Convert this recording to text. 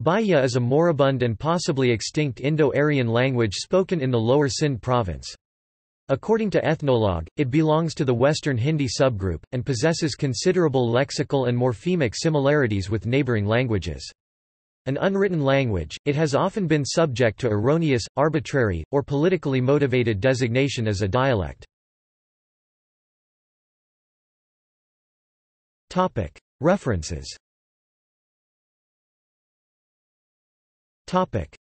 Bhaya is a moribund and possibly extinct Indo-Aryan language spoken in the lower Sindh province. According to Ethnologue, it belongs to the Western Hindi subgroup, and possesses considerable lexical and morphemic similarities with neighbouring languages. An unwritten language, it has often been subject to erroneous, arbitrary, or politically motivated designation as a dialect. References.